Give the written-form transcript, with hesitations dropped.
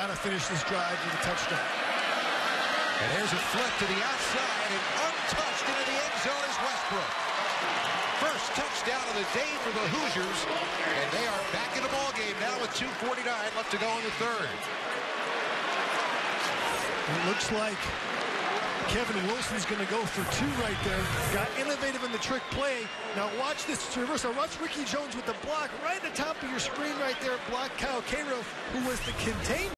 got to finish this drive with a touchdown. And there's a flip to the outside, and untouched into the end zone is Westbrook. First touchdown of the day for the Hoosiers, and they are back in the ballgame now with 2:49 left to go in the third. It looks like Kevin Wilson's going to go for two right there. Got innovative in the trick play. Now watch this reversal. Watch Ricky Jones with the block right at the top of your screen right there. Block Kyle Cairo, who was the contained